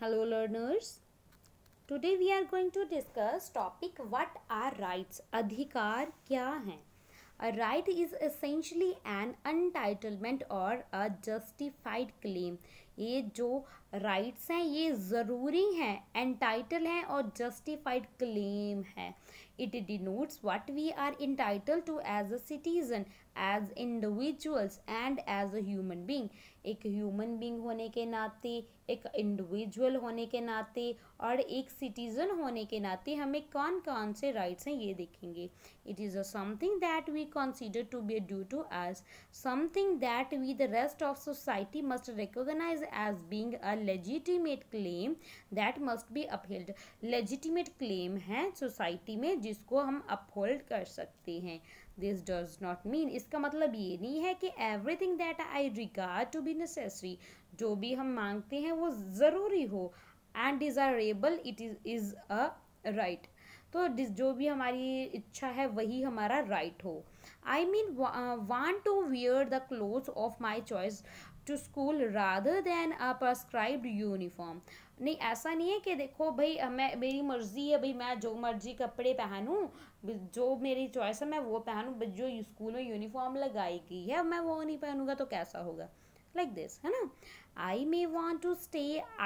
Hello learners. Today we are going to discuss topic what are rights. अधिकार क्या हैं? A right is essentially an entitlement or a justified claim. ये जो rights हैं ये ज़रूरी हैं, entitled हैं और justified claim है. It denotes what we are entitled to as a citizen, as individuals and as a human being. एक ह्यूमन बींग होने के नाते, एक इंडिविजुअल होने के नाते और एक सिटीज़न होने के नाते हमें कौन कौन से राइट्स हैं ये देखेंगे. It is a something that we consider to be due to us, something that we the rest of society must recognise as being a legitimate claim that must be upheld. Legitimate claim है society में जिसको हम uphold कर सकते हैं. This does not mean, इसका मतलब ये नहीं है कि everything that I regard to be necessary, जो भी हम मांगते हैं वो ज़रूरी हो, and desirable it is a right. तो जो भी हमारी इच्छा है वही हमारा राइट हो. I mean want to wear the clothes of my choice to school rather than a prescribed uniform. नहीं, ऐसा नहीं है कि देखो भाई मैं मेरी मर्ज़ी है भाई मैं जो मर्जी कपड़े पहनूँ, जो मेरी चॉइस है मैं वो पहनूँ, जो स्कूल में यूनिफॉर्म लगाई गई है मैं वो नहीं पहनूँगा तो कैसा होगा. लाइक दिस है ना. I may want to stay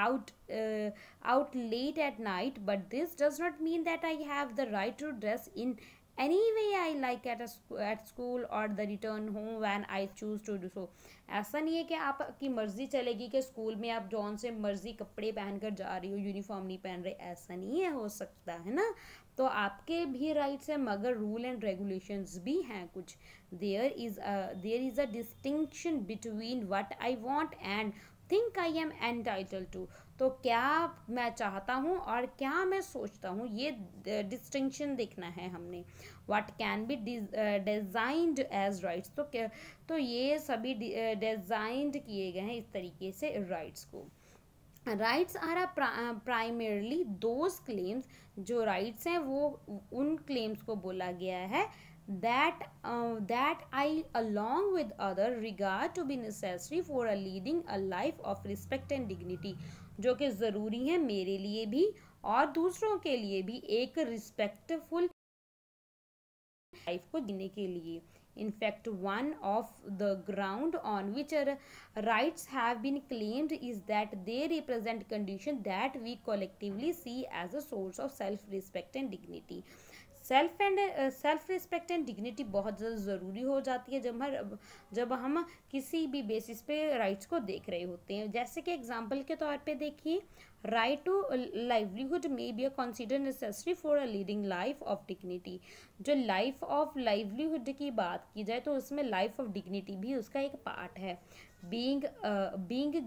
out late at night but this does not mean that I have the right to dress in any way I like at school or the return home when I choose to do so. ऐसा नहीं है कि आपकी मर्जी चलेगी कि school में आप जौन से मर्जी कपड़े पहनकर जा रही हो, यूनिफॉर्म नहीं पहन रहे, ऐसा नहीं है, हो सकता है ना. तो आपके भी राइट्स हैं मगर रूल एंड रेगुलेशंस भी हैं कुछ. There is a distinction between what I want and think I am entitled to. तो क्या मैं चाहता हूँ और क्या मैं सोचता हूँ, ये डिस्टिंक्शन देखना है हमने. What can be designed as rights, तो ये सभी डिज़ाइंड किए गए हैं इस तरीके से राइट्स को. Rights are primarily those claims, जो राइट्स हैं वो उन क्लेम्स को बोला गया है that I along with other regard to be necessary for a leading a life of respect and dignity, जो कि ज़रूरी है मेरे लिए भी और दूसरों के लिए भी एक रिस्पेक्टफुल लाइफ को जीने के लिए. In fact, one of the ground on which rights have been claimed is that they represent conditions that we collectively see as a source of self-respect and dignity. Self respect and dignity बहुत ज़्यादा ज़रूरी हो जाती है जब हम किसी भी बेसिस पे राइट्स को देख रहे होते हैं. जैसे कि एग्जांपल के तौर पे देखिए, right to livelihood may be consider necessary for a leading life of dignity. जो लाइफ ऑफ लाइवलीहुड की बात की जाए तो उसमें लाइफ ऑफ डिग्निटी भी उसका एक पार्ट है. being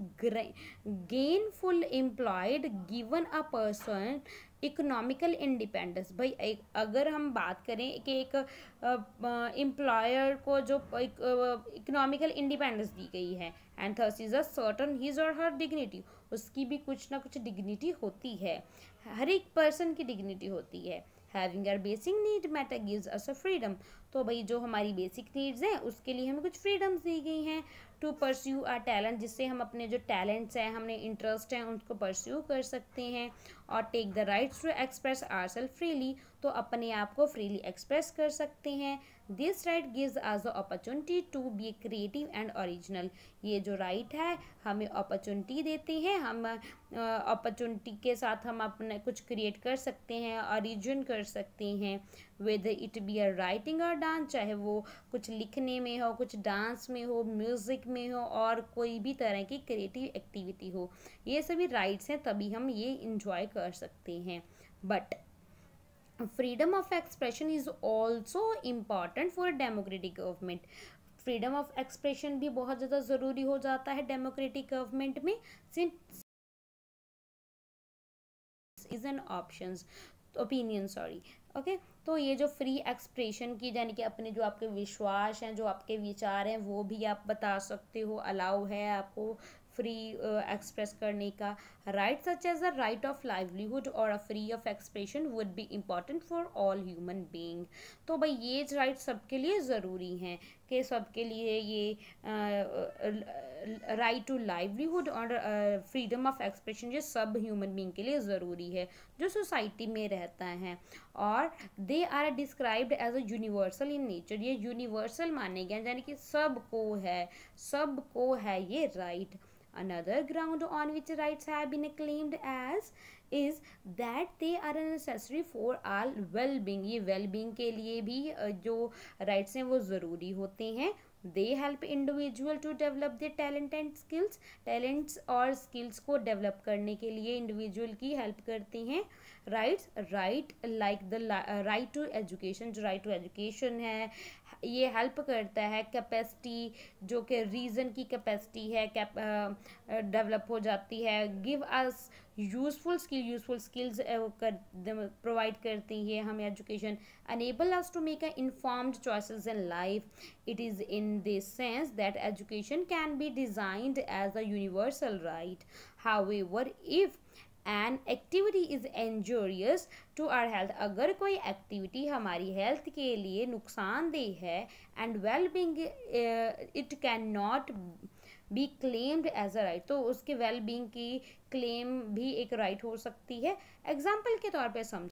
gainful employed given a person economical independence. भाई अगर हम बात करें कि एक एम्प्लॉयर को जो इकोनॉमिकल इंडिपेंडेंस दी गई है and there's is a certain his और हर डिग्निटी, उसकी भी कुछ ना कुछ डिग्निटी होती है. हर एक पर्सन की डिग्निटी होती है. Having our basic need matter gives us a freedom. तो भाई जो हमारी बेसिक नीड्स हैं उसके लिए हमें कुछ फ्रीडम्स दी गई हैं. टू परस्यू आर टैलेंट, जिससे हम अपने जो टैलेंट्स हैं, हमने इंटरेस्ट हैं, उनको परस्यू कर सकते हैं. और take the rights to express ourself freely, तो अपने आप को फ्रीली एक्सप्रेस कर सकते हैं. This right gives us the opportunity to be creative and original. ये जो राइट है हमें अपॉर्चुनिटी देते हैं, हम अपॉर्चुनिटी के साथ हम अपने कुछ क्रिएट कर सकते हैं, ओरिजिन कर सकते हैं. Whether it be a writing और डांस, चाहे वो कुछ लिखने में हो, कुछ डांस में हो, म्यूज़िक में हो और कोई भी तरह की क्रिएटिव एक्टिविटी हो, ये सभी राइट्स हैं, तभी हम ये इंजॉय कर सकते हैं. But freedom of expression is also important for democratic government. Freedom of expression भी बहुत ज़्यादा ज़रूरी हो जाता है डेमोक्रेटिक गवर्नमेंट में. Since is an options opinion sorry okay. तो ये जो फ्री एक्सप्रेशन की, यानी कि अपने जो आपके विश्वास हैं, जो आपके विचार हैं, वो भी आप बता सकते हो, अलाउ है आपको फ्री एक्सप्रेस करने का। Right such as a right of livelihood और a free of expression would be important for all human being. तो भाई ये राइट सबके लिए ज़रूरी हैं कि सबके लिए ये राइट टू लाइवलीहुड और फ्रीडम ऑफ एक्सप्रेशन ये सब ह्यूमन बीइंग के लिए ज़रूरी है जो सोसाइटी में रहता है। और they are described as a universal in nature, ये यूनिवर्सल माने गए यानी कि सबको है ये right. Another ground on which rights have been claimed as is that they are necessary for all well-being, ये well-being के लिए भी जो rights हैं वो ज़रूरी होते हैं। They help individual to develop their talent and skills, talents और skills को develop करने के लिए individual की help करती हैं। Rights right like the right to education, जो राइट टू एजुकेशन है ये हेल्प करता है कैपेसिटी, जो कि रीज़न की कैपेसिटी है डेवलप हो जाती है। Give us useful skills provide करती है हमें education. Enable us to make a informed choices in life. It is in this sense that education can be designed as a universal right. However if an activity is injurious to our health, अगर कोई activity हमारी health के लिए नुकसानदेह है and well being it can not be claimed as a right, तो उसके well being की क्लेम भी एक राइट हो सकती है। एग्जाम्पल के तौर पे समझ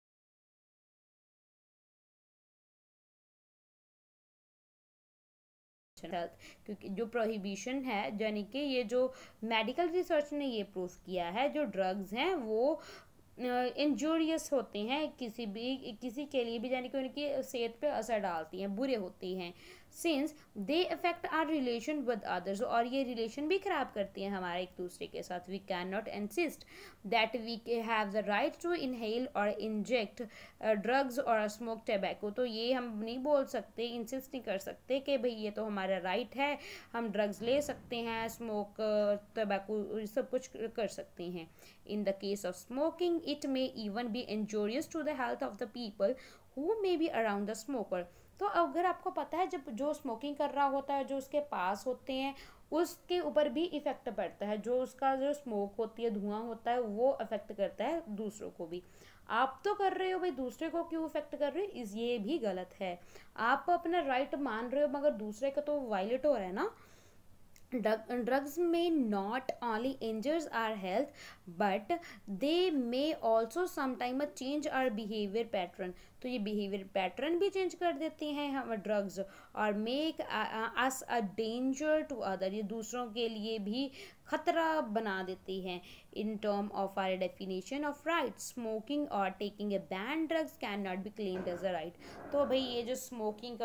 हेल्थ, क्योंकि जो प्रोहिबिशन है यानी कि ये जो मेडिकल रिसर्च ने ये प्रूव किया है जो ड्रग्स हैं वो इंजूरियस होते हैं किसी के लिए भी, यानी कि उनकी सेहत पे असर डालती हैं, बुरे होते हैं। Since they affect our relation with others, और ये रिलेशन भी ख़राब करती हैं हमारे एक दूसरे के साथ। We can not insist that we have the right to inhale और इंजेक्ट ड्रग्स और स्मोक टबैको, तो ये हम नहीं बोल सकते, इंसिस्ट नहीं कर सकते कि भाई ये तो हमारा राइट है, हम ड्रग्स ले सकते हैं, स्मोक टबैको सब कुछ कर सकते हैं। In the case of smoking, it may even be injurious to the health of the people who may be around the smoker. तो अगर आपको पता है जब जो स्मोकिंग कर रहा होता है जो उसके पास होते हैं उसके ऊपर भी इफ़ेक्ट पड़ता है, जो उसका जो स्मोक होती है धुआं होता है वो अफेक्ट करता है दूसरों को भी। आप तो कर रहे हो भाई, दूसरे को क्यों अफेक्ट कर रहे हो, ये भी गलत है। आप अपना राइट मान रहे हो मगर दूसरे का तो वायलेट हो रहा है ना। Drugs may not only injures our health but they may also sometimes change our behavior pattern, तो ये behavior pattern भी change कर देते हैं हम ड्रग्स, और make us a danger to other, ये दूसरों के लिए भी खतरा बना देती हैं। In term of our definition of right, smoking और taking a ban drugs can not be claimed as a right. तो भाई ये जो स्मोकिंग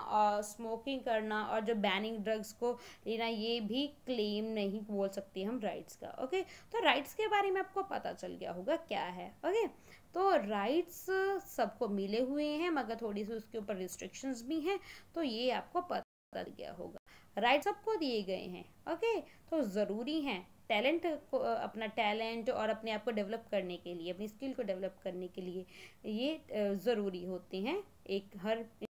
करना और जो बैनिंग ड्रग्स को लेना ये भी क्लेम नहीं बोल सकते हम राइट्स का। ओके, तो राइट्स के बारे में आपको पता चल गया होगा क्या है। ओके, तो राइट्स सबको मिले हुए हैं मगर थोड़ी सी उसके ऊपर रिस्ट्रिक्शंस भी हैं, तो ये आपको पता चल गया होगा। राइट सबको दिए गए हैं। ओके, तो ज़रूरी हैं टैलेंट को, अपना टैलेंट और अपने आप को डेवलप करने के लिए, अपनी स्किल को डेवलप करने के लिए ये ज़रूरी होते हैं एक हर